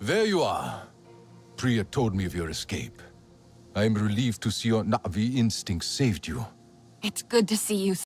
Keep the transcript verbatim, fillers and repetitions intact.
There you are. Priya told me of your escape. I am relieved to see your Na'vi instinct saved you. It's good to see you,